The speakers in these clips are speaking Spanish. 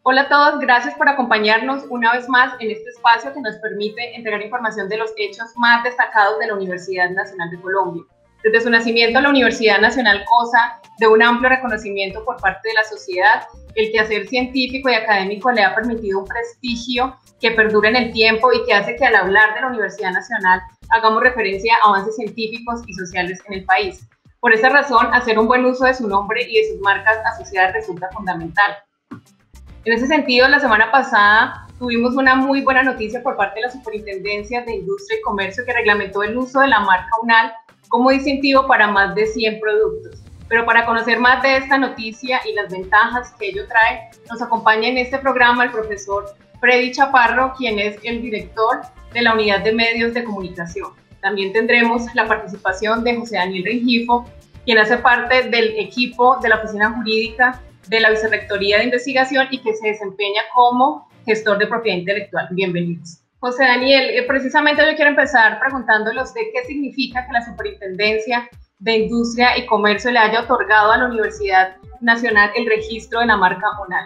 Hola a todos, gracias por acompañarnos una vez más en este espacio que nos permite entregar información de los hechos más destacados de la Universidad Nacional de Colombia. Desde su nacimiento, la Universidad Nacional goza de un amplio reconocimiento por parte de la sociedad. El quehacer científico y académico le ha permitido un prestigio que perdura en el tiempo y que hace que al hablar de la Universidad Nacional hagamos referencia a avances científicos y sociales en el país. Por esa razón, hacer un buen uso de su nombre y de sus marcas asociadas resulta fundamental. En ese sentido, la semana pasada tuvimos una muy buena noticia por parte de la Superintendencia de Industria y Comercio que reglamentó el uso de la marca UNAL como distintivo para más de 100 productos. Pero para conocer más de esta noticia y las ventajas que ello trae, nos acompaña en este programa el profesor Freddy Chaparro, quien es el director de la Unidad de Medios de Comunicación. También tendremos la participación de José Daniel Rengifo, quien hace parte del equipo de la Oficina Jurídica de la Vicerrectoría de Investigación y que se desempeña como gestor de propiedad intelectual. Bienvenidos. José Daniel, precisamente yo quiero empezar preguntándole a usted qué significa que la Superintendencia de Industria y Comercio le haya otorgado a la Universidad Nacional el registro de la marca UNAL.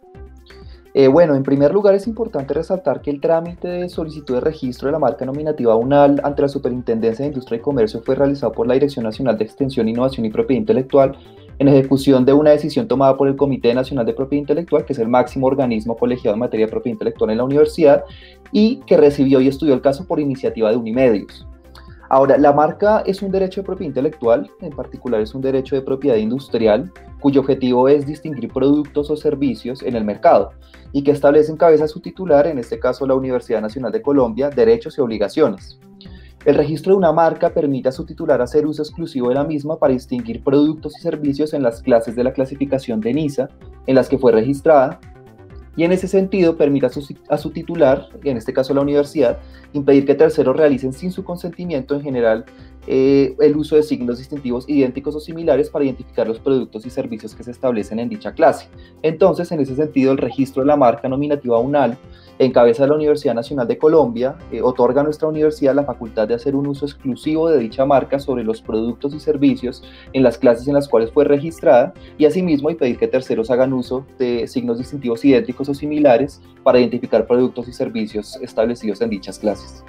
Bueno, en primer lugar es importante resaltar que el trámite de solicitud de registro de la marca nominativa UNAL ante la Superintendencia de Industria y Comercio fue realizado por la Dirección Nacional de Extensión, Innovación y Propiedad Intelectual en ejecución de una decisión tomada por el Comité Nacional de Propiedad Intelectual, que es el máximo organismo colegiado en materia de propiedad intelectual en la universidad, y que recibió y estudió el caso por iniciativa de Unimedios. Ahora, la marca es un derecho de propiedad intelectual, en particular es un derecho de propiedad industrial, cuyo objetivo es distinguir productos o servicios en el mercado, y que establece en cabeza su titular, en este caso la Universidad Nacional de Colombia, derechos y obligaciones. El registro de una marca permite a su titular hacer uso exclusivo de la misma para distinguir productos y servicios en las clases de la clasificación de NISA en las que fue registrada, y en ese sentido permite a su titular, en este caso la universidad, impedir que terceros realicen sin su consentimiento en general el uso de signos distintivos idénticos o similares para identificar los productos y servicios que se establecen en dicha clase. Entonces, en ese sentido, el registro de la marca nominativa UNAL en cabeza de la Universidad Nacional de Colombia otorga a nuestra universidad la facultad de hacer un uso exclusivo de dicha marca sobre los productos y servicios en las clases en las cuales fue registrada y asimismo impedir que terceros hagan uso de signos distintivos idénticos o similares para identificar productos y servicios establecidos en dichas clases.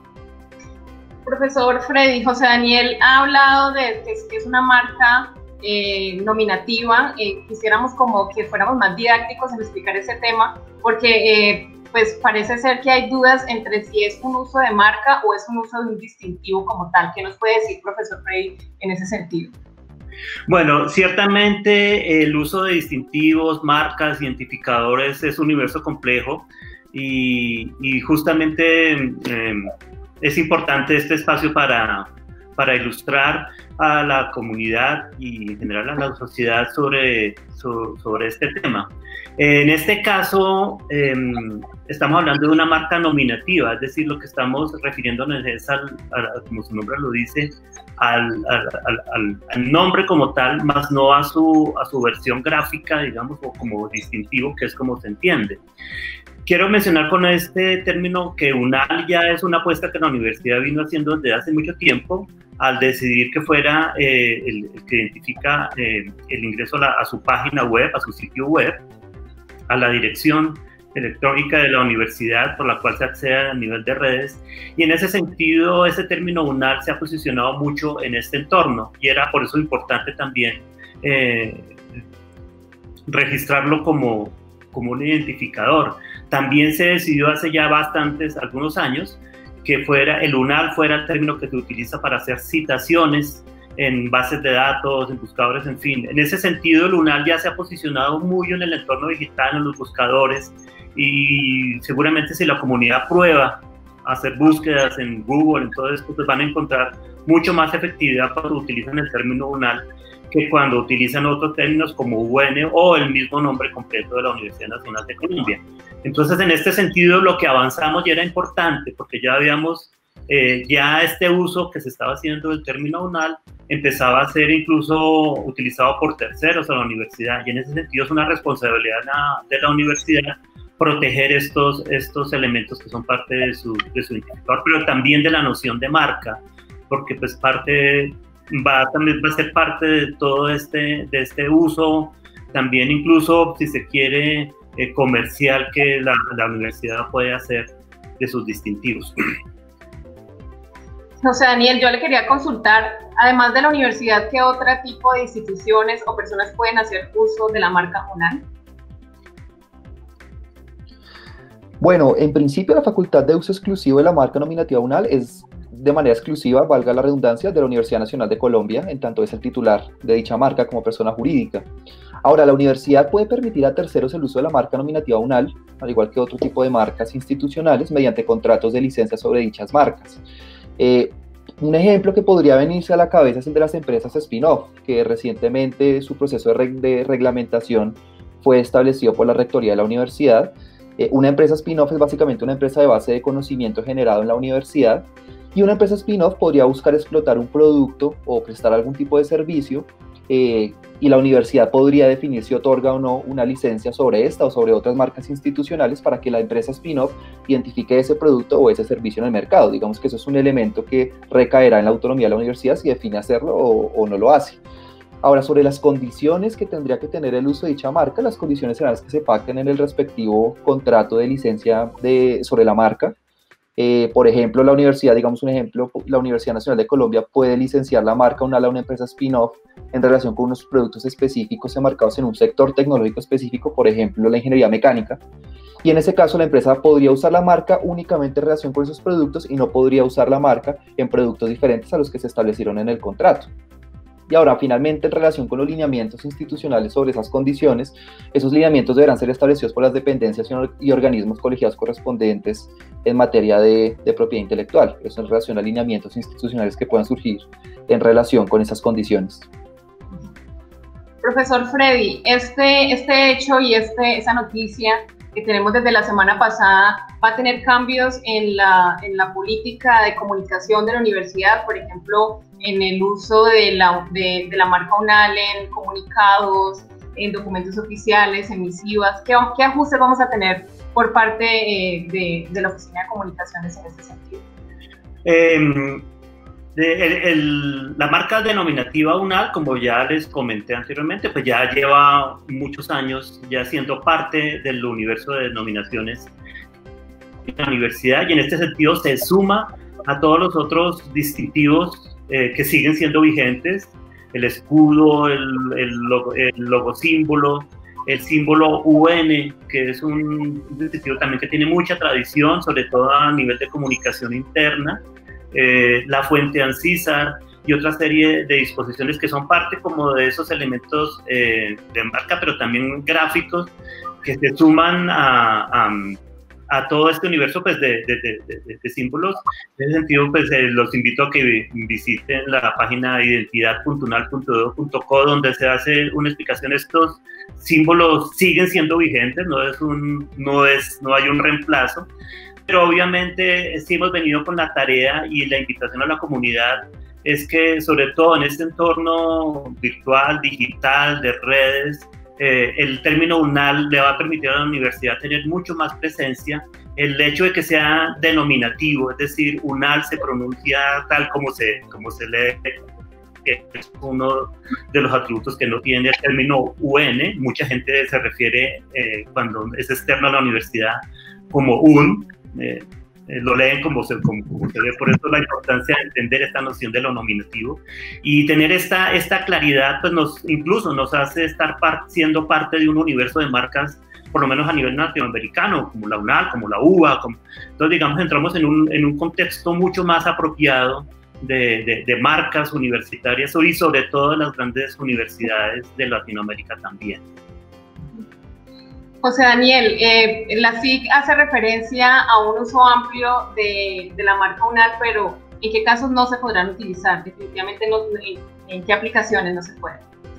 Profesor Freddy, José Daniel ha hablado de que es una marca nominativa. Quisiéramos como que fuéramos más didácticos en explicar ese tema, porque pues parece ser que hay dudas entre si es un uso de marca o es un uso de un distintivo como tal. ¿Qué nos puede decir, profesor Freddy, en ese sentido? Bueno, ciertamente el uso de distintivos, marcas, identificadores es un universo complejo y justamente es importante este espacio para ilustrar a la comunidad y en general a la sociedad sobre este tema. En este caso, estamos hablando de una marca nominativa, es decir, lo que estamos refiriéndonos es como su nombre lo dice, al nombre como tal, más no a su versión gráfica, digamos, o como distintivo, que es como se entiende. Quiero mencionar con este término que UNAL ya es una apuesta que la universidad vino haciendo desde hace mucho tiempo al decidir que fuera el que identifica el ingreso a su página web, a su sitio web, a la dirección electrónica de la universidad por la cual se accede a nivel de redes, y en ese sentido ese término UNAL se ha posicionado mucho en este entorno y era por eso importante también registrarlo como un identificador. También se decidió hace ya algunos años, que el UNAL fuera el término que se utiliza para hacer citaciones en bases de datos, en buscadores, en fin. En ese sentido, el UNAL ya se ha posicionado muy en el entorno digital, en los buscadores, y seguramente si la comunidad prueba hacer búsquedas en Google, en todo esto, pues van a encontrar mucho más efectividad cuando utilizan el término UNAL que cuando utilizan otros términos como UN o el mismo nombre completo de la Universidad Nacional de Colombia. Entonces, en este sentido, lo que avanzamos ya era importante, porque ya habíamos, ya este uso que se estaba haciendo del término UNAL empezaba a ser incluso utilizado por terceros a la universidad, y en ese sentido es una responsabilidad de la universidad proteger estos elementos que son parte de su identificador, pero también de la noción de marca, porque pues también va a ser parte de todo este uso, también incluso si se quiere comercial que la universidad puede hacer de sus distintivos. O sea, Daniel, yo le quería consultar, además de la universidad, ¿qué otro tipo de instituciones o personas pueden hacer uso de la marca UNAL? Bueno, en principio la facultad de uso exclusivo de la marca nominativa UNAL es de manera exclusiva, valga la redundancia, de la Universidad Nacional de Colombia, en tanto es el titular de dicha marca como persona jurídica. Ahora, la universidad puede permitir a terceros el uso de la marca nominativa UNAL, al igual que otro tipo de marcas institucionales, mediante contratos de licencia sobre dichas marcas. Un ejemplo que podría venirse a la cabeza es el de las empresas spin-off, que recientemente su proceso de reglamentación fue establecido por la rectoría de la universidad. Una empresa spin-off es básicamente una empresa de base de conocimiento generado en la universidad, y una empresa spin-off podría buscar explotar un producto o prestar algún tipo de servicio, y la universidad podría definir si otorga o no una licencia sobre esta o sobre otras marcas institucionales para que la empresa spin-off identifique ese producto o ese servicio en el mercado. Digamos que eso es un elemento que recaerá en la autonomía de la universidad si define hacerlo o no lo hace. Ahora, sobre las condiciones que tendría que tener el uso de dicha marca, las condiciones serán las que se pacten en el respectivo contrato de licencia sobre la marca. Por ejemplo, la universidad, digamos un ejemplo, la Universidad Nacional de Colombia puede licenciar la marca UNAL a una empresa spin-off en relación con unos productos específicos enmarcados en un sector tecnológico específico, por ejemplo, la ingeniería mecánica. Y en ese caso, la empresa podría usar la marca únicamente en relación con esos productos y no podría usar la marca en productos diferentes a los que se establecieron en el contrato. Y ahora, finalmente, en relación con los lineamientos institucionales sobre esas condiciones, esos lineamientos deberán ser establecidos por las dependencias y organismos colegiados correspondientes en materia de propiedad intelectual. Eso en relación a lineamientos institucionales que puedan surgir en relación con esas condiciones. Profesor Freddy, este hecho y esa noticia que tenemos desde la semana pasada va a tener cambios en la política de comunicación de la universidad, por ejemplo, en el uso de la marca UNAL en comunicados, en documentos oficiales, en misivas. ¿Qué ajustes vamos a tener por parte de la Oficina de Comunicaciones en ese sentido? La marca denominativa UNAL, como ya les comenté anteriormente, pues ya lleva muchos años ya siendo parte del universo de denominaciones de la universidad, y en este sentido se suma a todos los otros distintivos que siguen siendo vigentes: el escudo, el logo símbolo, el símbolo UN, que es un distintivo también que tiene mucha tradición, sobre todo a nivel de comunicación interna, la fuente ANSISAR y otra serie de disposiciones que son parte como de esos elementos de marca, pero también gráficos, que se suman a todo este universo pues, de símbolos. En ese sentido, pues, los invito a que visiten la página identidad.unal.edu.co, donde se hace una explicación. Estos símbolos siguen siendo vigentes, no hay un reemplazo, pero obviamente sí hemos venido con la tarea, y la invitación a la comunidad es que, sobre todo en este entorno virtual, digital, de redes, el término UNAL le va a permitir a la universidad tener mucho más presencia. El hecho de que sea denominativo, es decir, UNAL se pronuncia tal como se lee, que es uno de los atributos que no tiene el término UN. Mucha gente se refiere, cuando es externo a la universidad, como UN. Lo leen como se ve. Por eso la importancia de entender esta noción de lo nominativo y tener esta claridad, pues incluso nos hace estar siendo parte de un universo de marcas, por lo menos a nivel latinoamericano, como la UNAL, como la UBA. Entonces, digamos, entramos en un contexto mucho más apropiado de marcas universitarias, y sobre todo de las grandes universidades de Latinoamérica también. José Daniel, la SIC hace referencia a un uso amplio de la marca UNAL, pero ¿en qué casos no se podrán utilizar? Definitivamente no, ¿en qué aplicaciones no se puede?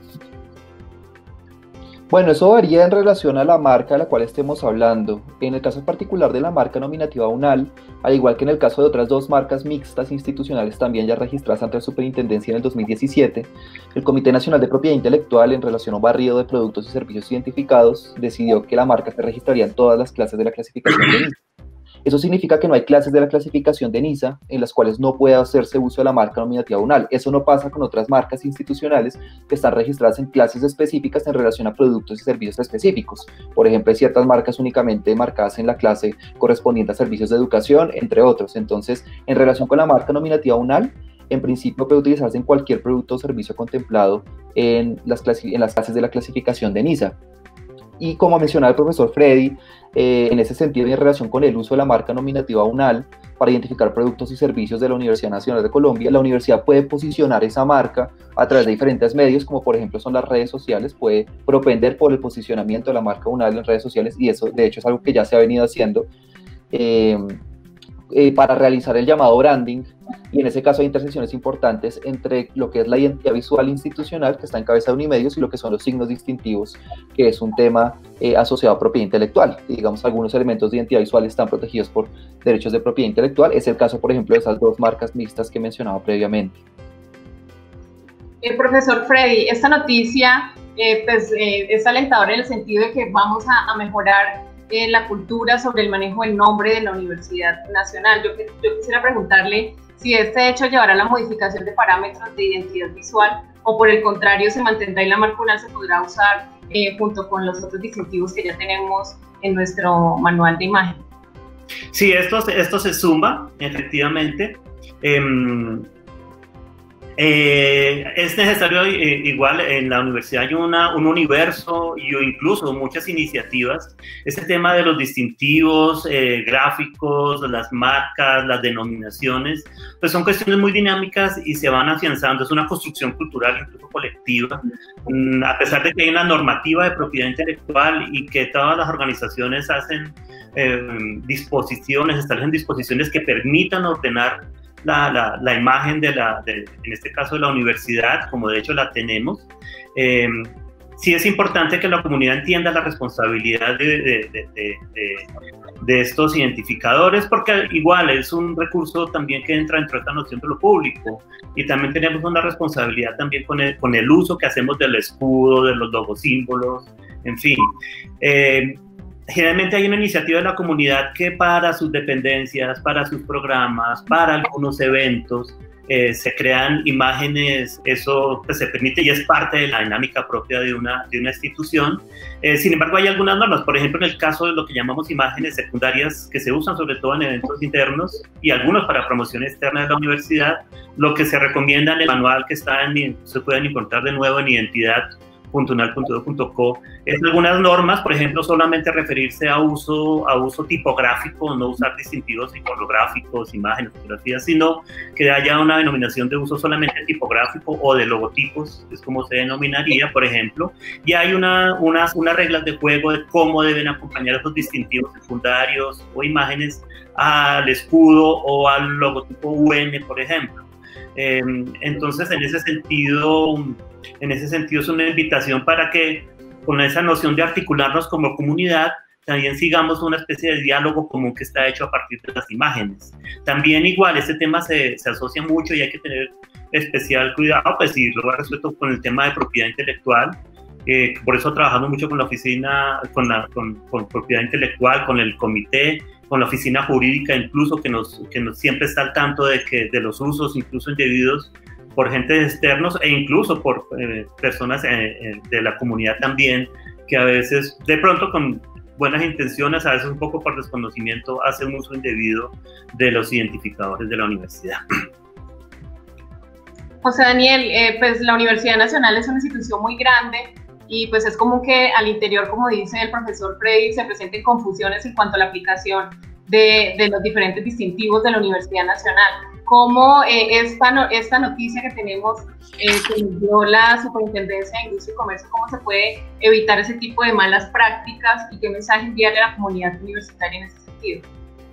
Bueno, eso varía en relación a la marca de la cual estemos hablando. En el caso particular de la marca nominativa UNAL, al igual que en el caso de otras dos marcas mixtas institucionales también ya registradas ante la Superintendencia en el 2017, el Comité Nacional de Propiedad Intelectual, en relación a un barrido de productos y servicios identificados, decidió que la marca se registraría en todas las clases de la clasificación de NIS. Eso significa que no hay clases de la clasificación de NISA en las cuales no pueda hacerse uso de la marca nominativa UNAL. Eso no pasa con otras marcas institucionales que están registradas en clases específicas en relación a productos y servicios específicos. Por ejemplo, hay ciertas marcas únicamente marcadas en la clase correspondiente a servicios de educación, entre otros. Entonces, en relación con la marca nominativa UNAL, en principio puede utilizarse en cualquier producto o servicio contemplado en las clases de la clasificación de NISA. Y como mencionaba el profesor Freddy, en ese sentido y en relación con el uso de la marca nominativa UNAL para identificar productos y servicios de la Universidad Nacional de Colombia, la universidad puede posicionar esa marca a través de diferentes medios, como por ejemplo son las redes sociales, puede propender por el posicionamiento de la marca UNAL en redes sociales, y eso de hecho es algo que ya se ha venido haciendo para realizar el llamado branding, y en ese caso hay intersecciones importantes entre lo que es la identidad visual institucional, que está en cabeza de Unimedios, y lo que son los signos distintivos, que es un tema asociado a propiedad intelectual. Y digamos, algunos elementos de identidad visual están protegidos por derechos de propiedad intelectual. Es el caso, por ejemplo, de esas dos marcas mixtas que mencionaba previamente. Profesor Freddy, esta noticia es alentadora en el sentido de que vamos a mejorar la cultura sobre el manejo del nombre de la Universidad Nacional. Yo quisiera preguntarle si este hecho llevará a la modificación de parámetros de identidad visual o por el contrario se mantendrá y la marca UNAL se podrá usar junto con los otros distintivos que ya tenemos en nuestro manual de imagen. Sí, esto se suma, efectivamente. Es necesario, igual en la universidad hay un universo y incluso muchas iniciativas. Este tema de los distintivos gráficos, las marcas, las denominaciones, pues son cuestiones muy dinámicas y se van afianzando. Es una construcción cultural, incluso colectiva, a pesar de que hay una normativa de propiedad intelectual y que todas las organizaciones hacen establecen disposiciones que permitan ordenar la imagen en este caso de la universidad, como de hecho la tenemos. Sí es importante que la comunidad entienda la responsabilidad de estos identificadores, porque igual es un recurso también que entra dentro de esta noción de lo público, y también tenemos una responsabilidad también con el uso que hacemos del escudo, de los logosímbolos, en fin. Generalmente hay una iniciativa de la comunidad que para sus dependencias, para sus programas, para algunos eventos, se crean imágenes. Eso pues, se permite y es parte de la dinámica propia de una institución. Sin embargo, hay algunas normas, por ejemplo, en el caso de lo que llamamos imágenes secundarias, que se usan sobre todo en eventos internos y algunos para promoción externa de la universidad. Lo que se recomienda en el manual que se pueden encontrar de nuevo en identidad.unal.edu.co es algunas normas, por ejemplo, solamente referirse a uso tipográfico, no usar distintivos iconográficos, imágenes, fotografías, sino que haya una denominación de uso solamente tipográfico o de logotipos, es como se denominaría, por ejemplo, y hay unas reglas de juego de cómo deben acompañar esos distintivos secundarios o imágenes al escudo o al logotipo UN, por ejemplo. Entonces, en ese sentido es una invitación para que con esa noción de articularnos como comunidad también sigamos una especie de diálogo común que está hecho a partir de las imágenes. También igual este tema se asocia mucho y hay que tener especial cuidado, pues si lo va resuelto con el tema de propiedad intelectual. Por eso trabajamos mucho con la oficina, con propiedad intelectual, con el comité, con la oficina jurídica, incluso que nos siempre está al tanto de los usos, incluso indebidos, por agentes externos e incluso por personas de la comunidad también, que a veces, de pronto con buenas intenciones, a veces un poco por desconocimiento, hace un uso indebido de los identificadores de la universidad. José Daniel, pues la Universidad Nacional es una institución muy grande y pues es común que al interior, como dice el profesor Freddy, se presenten confusiones en cuanto a la aplicación de los diferentes distintivos de la Universidad Nacional. ¿Cómo esta noticia que tenemos que nos dio la Superintendencia de Industria y Comercio, cómo se puede evitar ese tipo de malas prácticas y qué mensaje enviarle a la comunidad universitaria en ese sentido?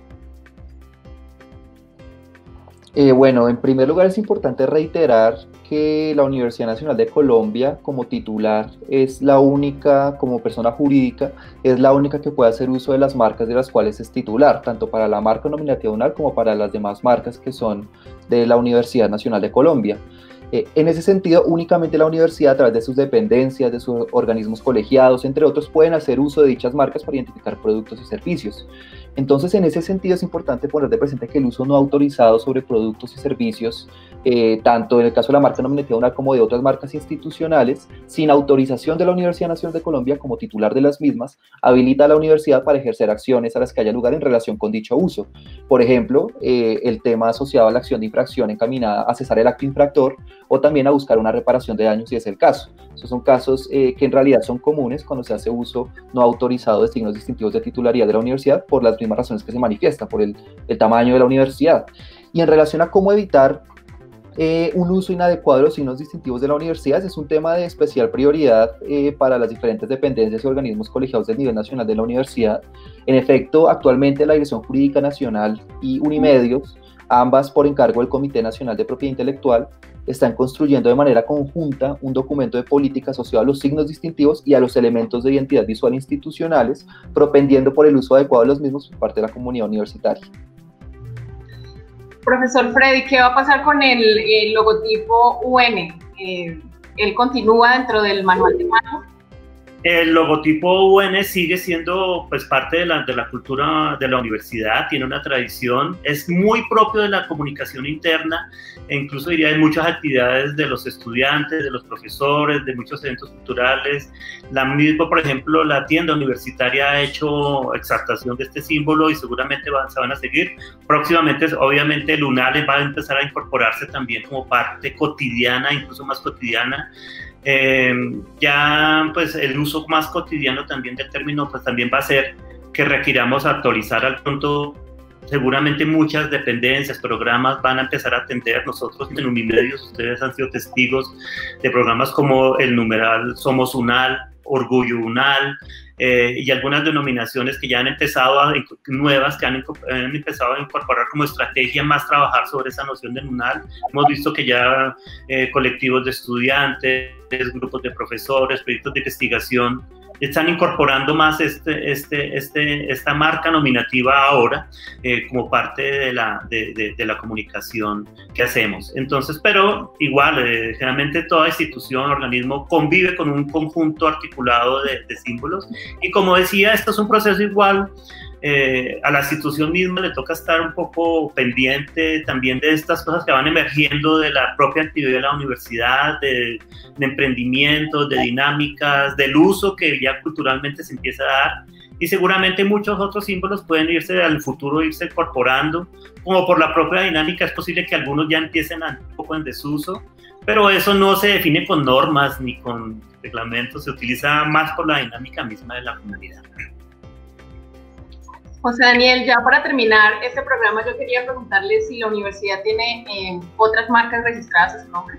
Bueno, en primer lugar es importante reiterar que la Universidad Nacional de Colombia como titular es la única, como persona jurídica, es la única que puede hacer uso de las marcas de las cuales es titular, tanto para la marca nominativa UNAL como para las demás marcas que son de la Universidad Nacional de Colombia. En ese sentido, únicamente la universidad, a través de sus dependencias, de sus organismos colegiados, entre otros, pueden hacer uso de dichas marcas para identificar productos y servicios. Entonces, en ese sentido es importante poner de presente que el uso no autorizado sobre productos y servicios, tanto en el caso de la marca nominativa UNAL como de otras marcas institucionales, sin autorización de la Universidad Nacional de Colombia como titular de las mismas, habilita a la universidad para ejercer acciones a las que haya lugar en relación con dicho uso. Por ejemplo, el tema asociado a la acción de infracción encaminada a cesar el acto infractor o también a buscar una reparación de daños si es el caso. Esos son casos que en realidad son comunes cuando se hace uso no autorizado de signos distintivos de titularidad de la universidad por las mismas razones que se manifiestan, por el tamaño de la universidad. Y en relación a cómo evitar un uso inadecuado de los signos distintivos de la universidad, es un tema de especial prioridad para las diferentes dependencias y organismos colegiados del nivel nacional de la universidad. En efecto, actualmente la Dirección Jurídica Nacional y Unimedios, ambas por encargo del Comité Nacional de Propiedad Intelectual, están construyendo de manera conjunta un documento de política asociado a los signos distintivos y a los elementos de identidad visual institucionales, propendiendo por el uso adecuado de los mismos por parte de la comunidad universitaria. Profesor Freddy, ¿qué va a pasar con el logotipo UN? ¿Él continúa dentro del manual de mano? El logotipo UN sigue siendo pues parte de la cultura de la universidad, tiene una tradición, es muy propio de la comunicación interna e incluso diría de muchas actividades de los estudiantes, de los profesores, de muchos eventos culturales. La misma, por ejemplo, la tienda universitaria ha hecho exaltación de este símbolo y seguramente se van a seguir. Próximamente, obviamente, el UNAL va a empezar a incorporarse también como parte cotidiana, incluso más cotidiana. Ya pues el uso más cotidiano también del término pues también va a ser que requiramos actualizar al pronto. Seguramente muchas dependencias, programas van a empezar a atender. Nosotros en Unimedios, ustedes han sido testigos de programas como el numeral Somos UNAL, Orgullo UNAL, y algunas denominaciones que ya han empezado, nuevas que han empezado a incorporar como estrategia más trabajar sobre esa noción de UNAL. Hemos visto que ya colectivos de estudiantes, grupos de profesores, proyectos de investigación están incorporando más esta marca nominativa ahora como parte de la comunicación que hacemos. Entonces, pero igual, generalmente toda institución, organismo convive con un conjunto articulado de símbolos y como decía, esto es un proceso igual. A la institución misma le toca estar un poco pendiente también de estas cosas que van emergiendo de la propia actividad de la universidad, de emprendimientos, de dinámicas, del uso que ya culturalmente se empieza a dar, y seguramente muchos otros símbolos pueden irse al futuro, irse incorporando, como por la propia dinámica es posible que algunos ya empiecen un poco en desuso, pero eso no se define con normas ni con reglamentos, se utiliza más por la dinámica misma de la comunidad. José Daniel, ya para terminar este programa, yo quería preguntarle si la universidad tiene otras marcas registradas a su nombre.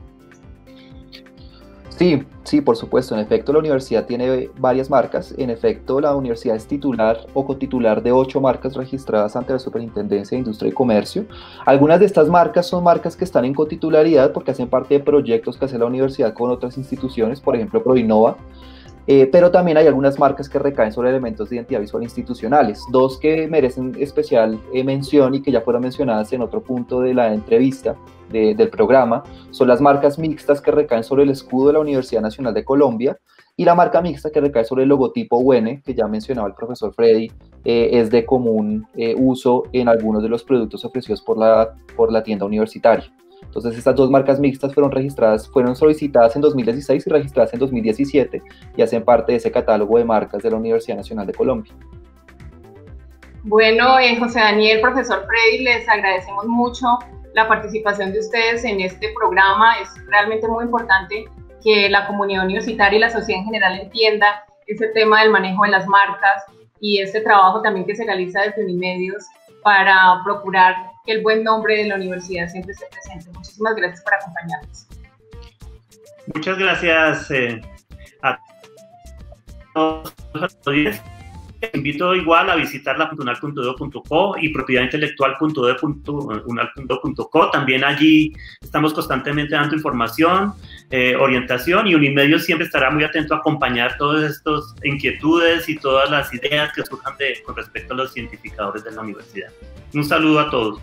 Sí, por supuesto. En efecto, la universidad tiene varias marcas. En efecto, la universidad es titular o cotitular de 8 marcas registradas ante la Superintendencia de Industria y Comercio. Algunas de estas marcas son marcas que están en cotitularidad porque hacen parte de proyectos que hace la universidad con otras instituciones, por ejemplo, Proinova. Pero también hay algunas marcas que recaen sobre elementos de identidad visual institucionales. 2 que merecen especial mención y que ya fueron mencionadas en otro punto de la entrevista del programa son las marcas mixtas que recaen sobre el escudo de la Universidad Nacional de Colombia y la marca mixta que recae sobre el logotipo UN, que ya mencionaba el profesor Freddy, es de común uso en algunos de los productos ofrecidos por la tienda universitaria. Entonces estas 2 marcas mixtas fueron solicitadas en 2016 y registradas en 2017 y hacen parte de ese catálogo de marcas de la Universidad Nacional de Colombia. Bueno, José Daniel, profesor Freddy, les agradecemos mucho la participación de ustedes en este programa. Es realmente muy importante que la comunidad universitaria y la sociedad en general entienda ese tema del manejo de las marcas y este trabajo también que se realiza desde Unimedios para procurar que el buen nombre de la universidad siempre esté presente. Muchísimas gracias por acompañarnos. Muchas gracias a todos los oyentes. Les invito igual a visitar la .unal.edu.co y propiedadintelectual.edu.unal.co. También allí estamos constantemente dando información, orientación, y Unimedios siempre estará muy atento a acompañar todas estas inquietudes y todas las ideas que surjan con respecto a los cientificadores de la universidad. Un saludo a todos.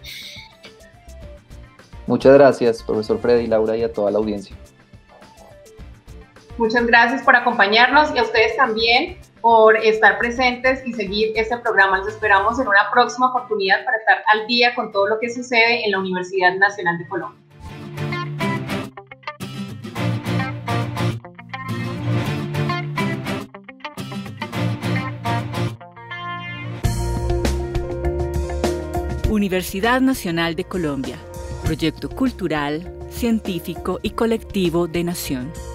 Muchas gracias, profesor Freddy, Laura, y a toda la audiencia. Muchas gracias por acompañarnos y a ustedes también. por estar presentes y seguir este programa. Los esperamos en una próxima oportunidad para estar al día con todo lo que sucede en la Universidad Nacional de Colombia. Universidad Nacional de Colombia, proyecto cultural, científico y colectivo de Nación.